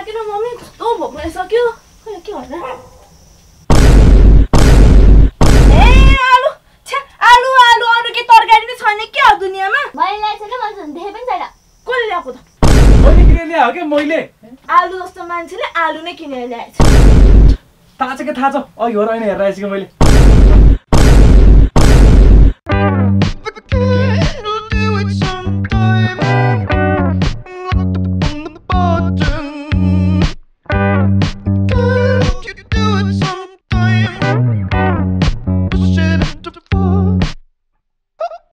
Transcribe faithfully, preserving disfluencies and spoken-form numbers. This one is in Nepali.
थाकेन मम्मी कस्तो भोक लागिसक्यो खै के गर्नु ए आलु छ्या आलु आलु अरु के तरकारी नै छैन के हो दुनियामा मैले ल्याएको छैन मैले देखे पनि छैन कसले ल्याएको त मैले किनेर ल्याएको के मैले आलु जस्तो मान्छेले आलु नै किनेर ल्याएछ थाहा छ के थाहा छ अघि हो र हैन हेरेर आइसके मैले